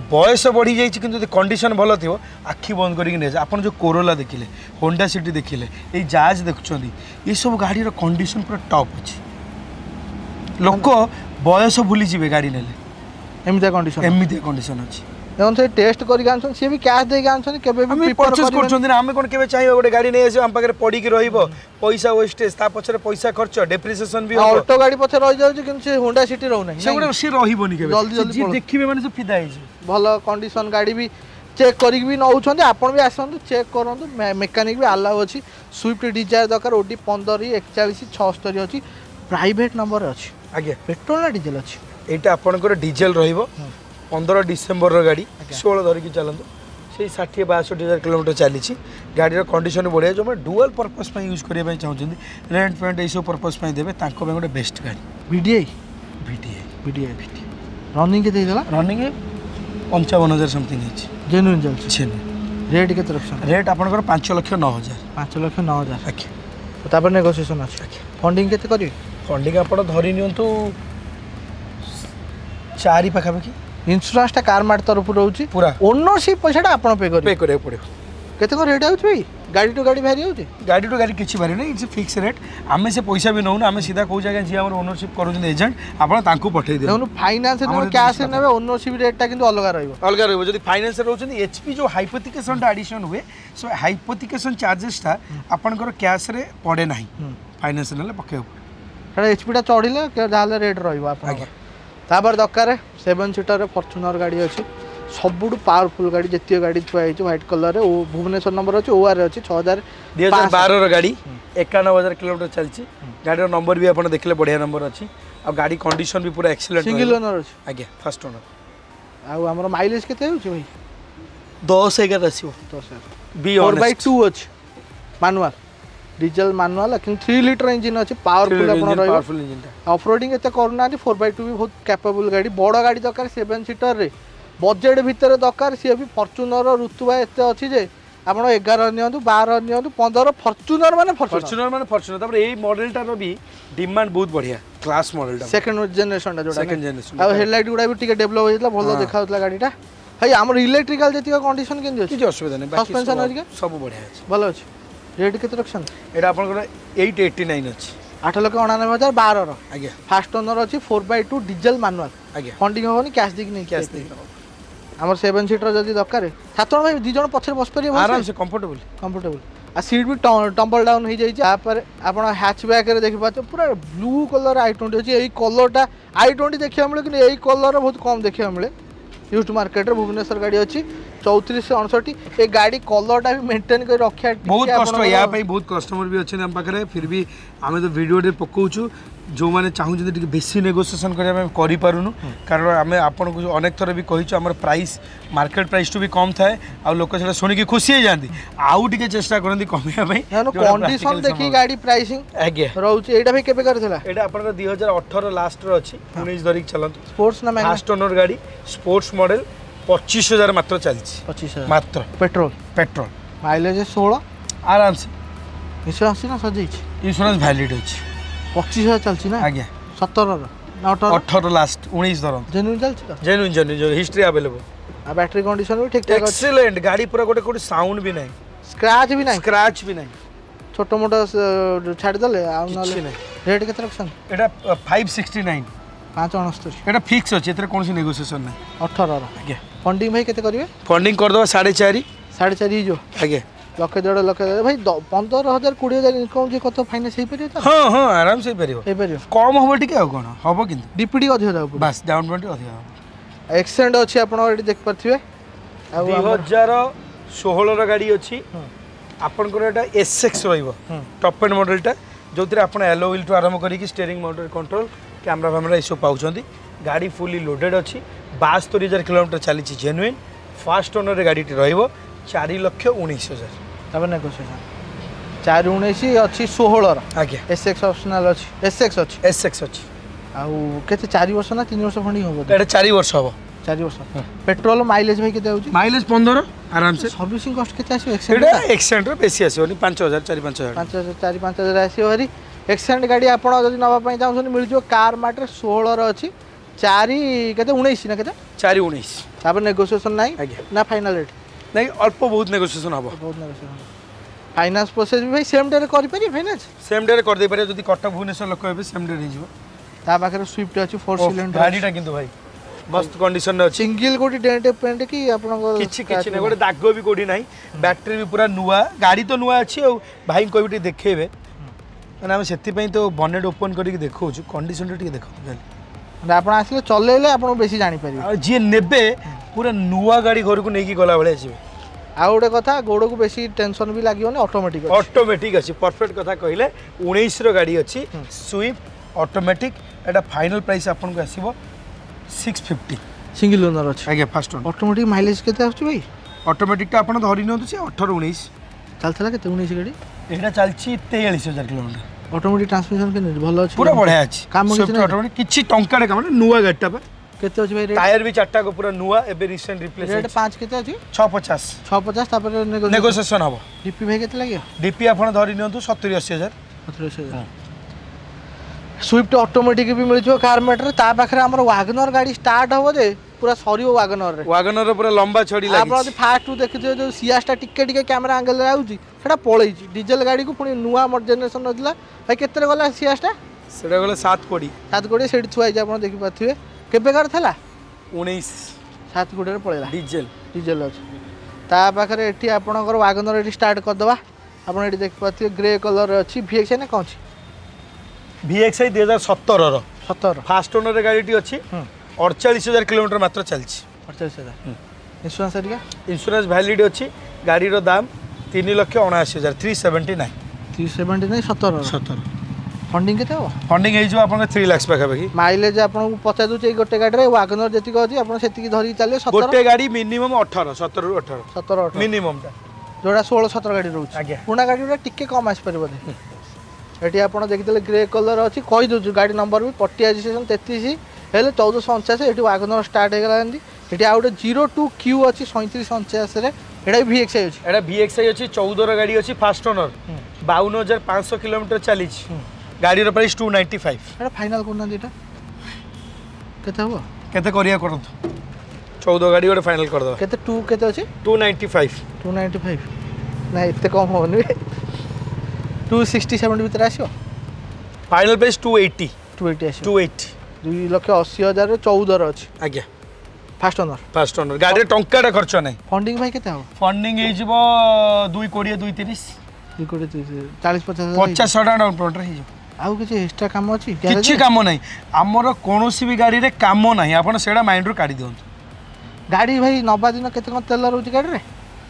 बयस बढ़ी जाइए कि कंडीशन भल थी आखि बंद करके आप जो कोरोला देखिले होंडा सिटी देखिले ये जाज देखुं ये सब गाड़ी कंडीशन पूरा टॉप अच्छी लोक बयस भूली जी गाड़ी ने एमती कंडीशन अच्छी देखो से टेस्ट करके आन सी भी कैश देके आन केबे परचेज कर आम कौन के चाहिए गोटे गाड़ी नहीं आस आम पाखे पड़ी रही पैसा वेस्टेज ता पछरे पैसा खर्च डेप्रिसिएशन भी ऑल्टो गाड़ी पछे रही जाउछ किंतु से होंडा सिटी रहउ नै से गोटे से रहिबोनी के जल्दी देखिबे माने से फिदा है भलो कंडीशन गाड़ी भी चेक करी भी नौछंती आपण भी आसंतु चेक करंतु मेकानिक भी अलाउ अछि स्विफ्ट डिजायर दरकार ओडी 15 41 76 अछि प्राइवेट नंबर अछि आगे पेट्रोल ना डीजल अछि एटा आपनकर डीजल रहिबो 15 डिसेम्बर गाड़ी 16 धरिकी चलतु से 60-62,000 किलोमीटर चली गाड़ी कंडीशन बढ़िया जो मैं डुअल पर्पस यूज करने चाहूँ रेंट फेंट ये सब पर्पस देवे गोटे बेस्ट गाड़ी VDI रनिंग के रनिंग 55,000 समथिंग जेन्युइन चलछि रेट के रेट आपनकर 5,09,000 5,09,000 अच्छा तापर नेगोशिएशन अछि फंडिंग केते करी फंडिंग आपण धरि नियंतु 4 पाखापाखि इंश्योरेंस टा कार मार्ट तरफ रहउची पूरा ओनरशिप पैसा आपण पे करे पड़े केते को रेट आउछ भाई गाड़ी टू गाड़ी भारी होउची गाड़ी टू गाड़ी किछि भारी नै इट्स फिक्स रेट आमे से पैसा भी नौ ना आमे सीधा को जगह जी हमर ओनरशिप करू एजेंट आपण तांको पठै दे देखो फाइनेंस में कैश नेबे ओनरशिप रेट टा किंतु अलग रहइबो जदी फाइनेंस रहउछन एचपी जो हाइपोथिकेशन टा एडिशन हुए सो हाइपोथिकेशन चार्जेस टा आपनकर कैश रे पड़े नाही फाइनेंस नेले पके एटा एचपी टा चढ़िले के जाले रेट रहइबो आपण तापर दरकार 7 सीटर फॉर्च्यूनर गाड़ी अच्छी सबुठ पावरफुल गाड़ी जितने गाड़ी थुआ व्हाइट कलर भुवनेश्वर नंबर अच्छे OR अच्छी 2012 गाड़ी 51,000 किलोमीटर चलती गाड़ी नंबर भी आपने देखले बढ़िया नंबर अच्छी आ गाड़ी कंडीशन भी पूरा एक्सीलेंट सिंगल ओनर अच्छी आगे फर्स्ट ओनर आ हमर माइलेज केते होची भाई 10-11 आसीबो 4x2 अच्छी मैनुअल डीजल मैनुअल लेकिन 3 लीटर इंजन अच्छे पावरफुल पावरफुल इंजन ऑफरोडिंग एते करना 4x2 भी बहुत कैपेबल गाड़ी बड़ गाड़ी दरकार 7 सीटर रे बजेट भितर दरकार सी भी फॉर्च्यूनर ऋतुवा एते अच्छी जे आपण 11 नियंतु 12 नियंतु 15 फॉर्च्यूनर माने फॉर्च्यूनर तापर एई मॉडल टा रो भी डिमांड बहुत बढ़िया क्लास मॉडल टा सेकंड जनरेशन टा जोडा सेकंड जनरेशन आ हेडलाइट गुडा भी टिके डेवलप होइतला भलो देखाउतला गाड़ीटा भाई हमर इलेक्ट्रिकल जतिका कंडीशन केन अछि किछ असुविधा नै बाकी सस्पेंशन अछि सब बढ़िया अछि भलो अछि रेट केते रखछन एटा आपन 889 अछि 8,99,012 रो आगे फास्ट ओनर अछि 4x2 डीजल मैनुअल आगे फंडिंग होनी कैश दिक नै कैश दे हमर 7 सीटर जदी दरकार सातण भाई दी जण पछर बस परियो आराम से कंफर्टेबल आ सीट भी टम्बल डाउन हो जाइए पर आप हैचबैक रे देखि पाते पूरा ब्लू कलर i20 अछि एई कलरटा i20 देखिया मिले कि एई कलर बहुत कम देखिया मिले यूज्ड मार्केट रे भुवनेश्वर गाड़ी अछि 34 से 69 ए गाड़ी कलरटा भी मेंटेन कर रखिया बहुत कष्ट या पई बहुत कस्टमर भी अछि हम पाखरे फिर भी आमे तो वीडियो रे पकोछु जो माने चाहू जदी बेसी नेगोशिएशन करिया करि पारुनु कारण आमे आपन को अनेक थर भी कहिछु हमर प्राइस मार्केट प्राइस टू भी कम थाए आ लोक सेटा सुनि के खुशी हो जांती आउ टिके चेष्टा करंती कमिया भाई कंडीशन देखि गाड़ी प्राइसिंग आगे रहउची एटा भी केबे करथिला एटा आपन 2018 लास्ट रो अछि 19 धरि चलंत स्पोर्ट्स ना फास्ट ओनर गाड़ी स्पोर्ट्स मॉडल 25,000 मात्र चलछि 25,000 मात्र पेट्रोल माइलेज 16 आराम से इंश्योरेंस ना सजै छी इंश्योरेंस वैलिड अछि 25,000 चलछि ना आगे 17 रो ना 18 लास्ट 19 धरन जेन्युइन चलछि त जेन्युइन हिस्ट्री अवेलेबल आ बैटरी कंडीशन भी ठीक ठाक अछि एक्सीलेंट गाड़ी पूरा गोटे कोडी साउंड भी नहीं स्क्रैच भी नहीं छोटो मोटो छाड़ दले आ न रेट केते रखसन एटा 569 569 एटा फिक्स अछि एतरे कोनसी नेगोशिएशन नहीं 18 रो आगे फंडिंग भाई केते करिवे फंडिंग कर दो 4.5 4.5 जो आगे लक्ष 1.5 लक्ष भाई 15,000 20,000 इनकम जे कत फाइनेंस हे परियो त हां आराम से परियो कम होबो टिके आ कोन होबो किंतु डीपीडी अधिक जाउ बस डाउन पेमेंट अधिक एक्सेंट अछि आपण एडी देख परथिवे 2016 रो गाड़ी अछि आपण को एटा एसएक्स रहइबो टॉप एंड मॉडल टा जोतिर आपण एलो व्हील टू आरंभ करी कि स्टीयरिंग मोटर कंट्रोल कैमरा इसो पाउछंदी गाड़ी फुली लोडेड अछि 72,000 किलोमीटर चली जेन्युइन फास्ट ओनर गाड़ी रहिबो 4,19,000 तबे नेगोशिएशन 419 अछि 16 रा आगे एसएक्स ऑप्शनल अछि एसएक्स अछि आ केते 4 वर्ष ना 3 वर्ष फंडिंग होबो एटा 4 वर्ष होबो 4 वर्ष पेट्रोल माइलेज भाई केते होची माइलेज 15 आराम से सर्विसिंग कॉस्ट केते आसी एटा एक्सेंट रो बेसी आसीओनी 5,000 4-5,000 5,000 आसी हरी एक्सेंट गाड़ी आपण जदी नबा पई चाहउछन मिल जो कार मार्ट रे 16 रो अछि चारि केते 19 ना केते 419 तापर नेगोशिएशन नाही आज्ञा ना फाइनल रेट नहीं अल्प बहुत नेगोशिएशन हबो बहुत नेगोशिएशन फाइनेंस प्रोसेस भी भाई सेम डे रे करि पारि फाइनेंस सेम डे रे कर दे पारे जदी कटक भुवनेश्वर लोक हेबे सेम डे रे हिजो ता पाखरे स्विफ्ट अछि 4 सिलिंडर गाडीटा किंतु भाई मस्त कंडीशन रे अछि सिंगल कोटी डेंट पेंट की आपन किछि नै गोटे दाग भी कोडी नाही बैटरी भी पूरा नुआ गाड़ी तो नुआ अछि और भाई को भी देखेबे माने हम सेति पई तो बनेट ओपन करिक देखौ छु कंडीशन रे देखौ खाली आपण आसिले चलेले आपण बेसी जानि पारि आ जे नेबे पूरा नुआ गाड़ी घर को नेकी गला बेले आसीबे आ गोटे कथा गोड़ को बेसी टेंशन भी लागियोनी ऑटोमेटिक अछि परफेक्ट कथा कहले 19 रो गाड़ी अछि स्विफ्ट ऑटोमेटिक एटा फाइनल प्राइस आपन को आसीबो 650 सिंगल ओनर अछि आगे फर्स्ट ओनर ऑटोमेटिक माइलेज केते आछी भाई ऑटोमेटिक टा आपन धरि नथु से 18 19 चलतला केते 19 गाड़ी एटा चलछि 43000 किलोमीटर ऑटोमेटिक ट्रांसमिशन के भलो अछि पूरा बढ़िया अछि काम स्विफ्ट ऑटोमेटिक किछि टंका रे काम नुआ गाड़ीटा पे केते अछि भाई रेट टायर भी चारटा को पूरा नुआ एबे रिसेंट रिप्लेस रेट 5 केते अछि 650 650 तापर नेगोशिएशन हबो डीपी भाई केते लागियो डीपी आपन धरि नथु 70 80000 18000 स्विफ्ट ऑटोमेटिक भी मिल कार मैटर ता पाखरे हमर वागनर गाड़ी स्टार्ट हो जे पूरा सरियो वागनर पूरा लंबा छड़ी लागी आप फास्ट देखिए जो सियासटा टिके कैमरा एंगल रे आउची सेटा पळै छी डीजल गाड़ी को पुनी नुआ मॉडल जनरेशन नथिला भाई केते गला सियासटा सेटा गला 7 कोड़ी सेठी छुआ जे आपण देखि पाथिबे केबे कार थला 19 7 कोड़ी रे पळैला डीजल अछि ता पाखरे एठी आपणकर वागनर एठी स्टार्ट कर दबा आपण एठी देखि पाथिबे ग्रे कलर रे अछि VXI ना कोन छी VXI 2017 रो 17 फास्ट ओनर गाड़ी अछि 48000 किलोमीटर मात्र चलछि 48000 इंश्योरेंस एरिया इंश्योरेंस वैलिड अछि गाड़ी रो दाम 3,79,000 379 17 फंडिंग केते हो फंडिंग हे जो आपन 3 लाख पाखा बाकी माइलेज आपन को पचा दउ छै गोटे गाड़ी रे वागनर जति को अछि आपन सेति की धरि चले 17 गोटे गाड़ी मिनिमम 18 17 ରୁ 18 17 मिनिमम टा जोड़ा 16 17 गाड़ी रहउछ आज्ञा पुना गाड़ी रे टिके कम आस परबो दे एटी आपन देखितले ग्रे कलर अछि कहि दउ गाड़ी नंबर भी पटिया रजिस्ट्रेशन 33 हेले 1449 एटी वागनर स्टार्ट हे गला एंदी एटी आ गोटे 02Q अछि 3749 रे एटा VXI अछि एटा VXI अछि 14 रो गाड़ी अछि फास्ट ओनर 52500 किलोमीटर चली गाड़ी रो प्राइस 295 एटा फाइनल कोन देटा केते हो केते करिया करत 14 गाड़ी गोटे फाइनल कर दो केते 2 केते अछि 295 ना इते कम होनी 267 भीतर आसियो फाइनल प्राइस 280 आसियो 280 2,80,000 रे 14 रो अछि आज्ञा फास्ट ओनर गाड़ी टंका टा खर्च नै फंडिंग भाई केते हो फंडिंग हे जिवो 2 कोड़ी 230 2 कोड़ी 40 50 डाउन पेमेंट रे आउ किछि एक्स्ट्रा काम अछि किछि काम नै हमर कोनोसी भी गाड़ी रे काम नै आपण सेडा माइंड रो काढी दियंतु गाड़ी भाई नबा दिन केते कोन तेल रहउची गाड़ी रे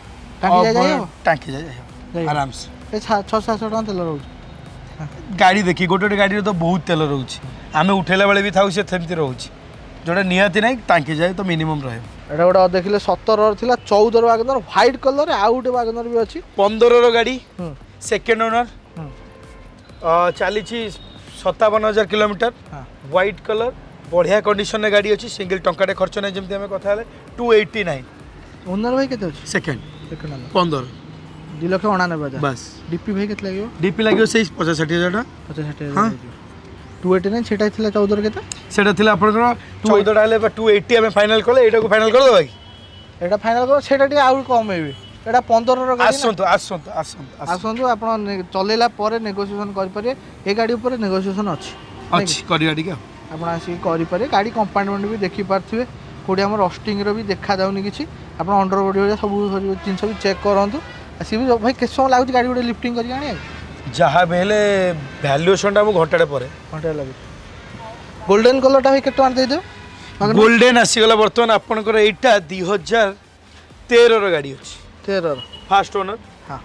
टांकी जाय आराम से 600-700 टका तेल रहउची गाड़ी देखी गोटे गाड़ी रे तो बहुत तेल रहउची आमे उठेला बेले भी थाउ से थेमती रहउची जोडा नियाती नै टांकी जाय तो मिनिमम रहे एटा गोटा देखिले 17 रो थिला 14 रो वागनर व्हाइट कलर आ गोटे वागनर भी अछि 15 रो गाड़ी सेकंड ओनर चली 57,000 किलोमीटर व्हाइट कलर बढ़िया कंडीशन रे गाड़ी अछि सिंगल टंका खर्च नै जेमती हमें कथा हले 289 ओनर भाई केते अछि सेकंड ओनर 15 2,99,000 बस डीपी भाई केते लागयो डीपी लागयो 65,60,000 हां 289 सेटा थिला 14 केते सेटा थिला आपनकर 14 डाले 280 हमें फाइनल करले एटा को फाइनल कर दो भाई एटा फाइनल कर सेटा टी आउ कम हेबे एटा 15 रो गाड़ी आसंतु आपण चलेला परे नेगोशिएशन करि परिए ए गाड़ी ऊपर नेगोशिएशन अछि करिया टिका आपण आसी करि परिए गाड़ी कंपार्टमेंट भी देखि पारथिबे कोडी हमर रस्टिंग रो भी देखा जाउनी किछि आपण अंडर बॉडी सब जिंस भी चेक करंतु आसी भी भाई केसो लागु गाड़ी गोटे लिफ्टिंग करि आनी जहा बेले वैल्यूएशन टा मु घंटाडे परे लागु गोल्डन कलर टा भाई केटो आन दे दे गोल्डन आसी गला वर्तमान आपनकर एटा 2013 रो गाड़ी अछि 13 फास्ट ओनर हां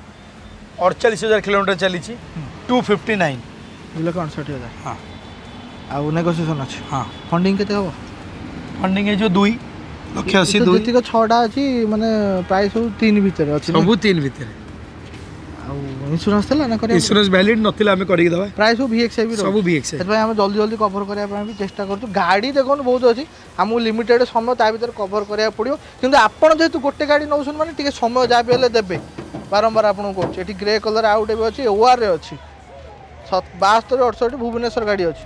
48,000 किलोमीटर चली 259 2,68,000 हां आ नेगोशिएशन अछि हां फंडिंग केते हो फंडिंग है जो 2 लक्ष्य 80 2 जति को 6टा अछि माने प्राइस 3 भीतर अछि सब 3 भीतर आ इंश्योरेंस थला ना करे इंश्योरेंस वैलिड नथिला हमें करि दबा प्राइस VXI भी सब VXI एत भाई हम जल्दी कवर करिया पे भी चेष्टा करछु गाड़ी देखन बहुत अछि हमु लिमिटेड समय ता भीतर कवर करिया पड़ियो किंतु आपण जेतु गोटे गाड़ी नौसन माने टिके समय जा बेले देबे बारंबार आपण को एठी ग्रे कलर आउट भी अछि ओआर रे अछि 72 68 भुवनेश्वर गाड़ी अछि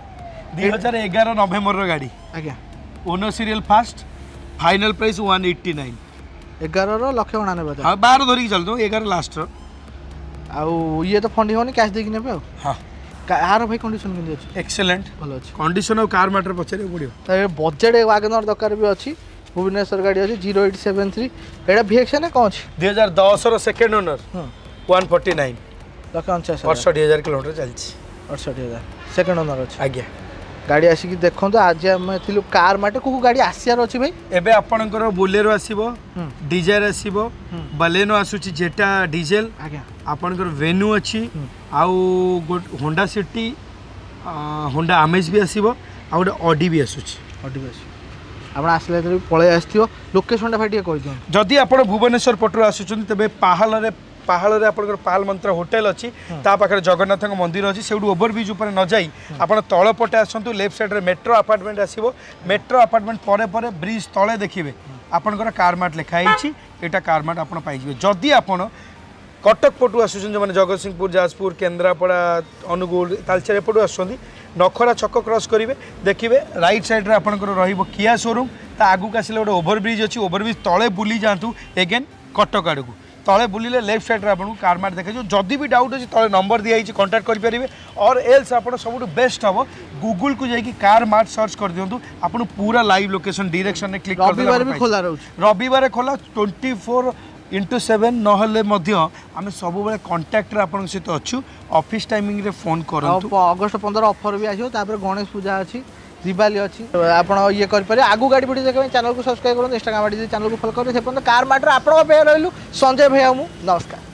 2011 नवेम्बर गाड़ी आज्ञा owner serial first final price 189 11 लक्ष 99 हाँ 12 धरिकी चलते 11 लास्ट आउ ये तो फंडी होनी कैश देकी नेबे हाँ कार भाई कंडीशन केमती अछि एक्सीलेंट भल अछि कंडीशन और कार मैटर पचारे पड़ो तो बजेट वैगनर दरकार भी अछि भुवनेश्वर गाड़ी अछि 0873 एटा VX ना कौन अछि 2010 रो सेकंड ओनर 149 लक्ष 49 68,000 किलोमीटर चलछि 68,000 सेकंड ओनर अछि आज्ञा गाड़ी आसिक देखो आज आम थी कार माटे को गाड़ी आसियार अच्छी भाई एबे आपणकर बोलेरो आसीबो डिजायर आसीबो बलेनो आसुची जेटा डीजेल आज्ञा आपणकर वेन्यू अछि आउ होंडा सिटी होंडा अमेज भी आसीबो आ गोटे ऑडी भी आसुची ऑडी भी आपण आसले तो पळे आस्थियो लोकेशन टा फाटी कहि दियो जदि आपण भुवनेश्वर पटु आसुचन तबे पहाड़ आपंकर पाल मंत्र होटेल अच्छी पाखे जगन्नाथ मंदिर अच्छी से ओवरब्रिज उपर न जाई आपण तल पटे आसतु लेफ्ट साइड मेट्रो अपार्टमेंट आसो मेट्रो अपार्टमेंट पर ब्रिज तले देखिए आपंकर कारमार्ट लिखाई यहाँ कारमार्ट आप पाइबे जदि आपण कटक पटु आसुन जो जगतसिंहपुर जाजपुर केन्द्रापड़ा अनुगुल तालचेर एपटू आसुँच नखरा छक क्रॉस करेंगे देखिए राइट साइड आपंकर किया शोरूम आगू आसले गोटे ओवरब्रिज अच्छी ओवरब्रिज तले बुली जातु एगेन कटक आड़ को तले बुलिले लेफ्ट साइड आपको कारमार्ट देखा जदि भी डाउट अच्छी तले नंबर दिखाई कांटेक्ट करेंगे और एल्स आप सब बेस्ट हम गूगल को जाकि कारमार्ट सर्च कर दिंतु आपको पूरा लाइव लोकेशन डायरेक्शन में क्लिक कर रविवार खोला 24/7 ना आम सब कंटाक्ट आप सहित अच्छु ऑफिस टाइमिंग रे फोन कर अगस्ट 15 ऑफर भी आसो गणेश पूजा अच्छी दिवाली अच्छी आप ये करें आगू गाड़ी वीडियो देखा चैनल को सब्सक्राइब करें इंस्टाग्राम चैनल को फॉलो करें से कार मार्ट आप रही संजय भैया नमस्कार।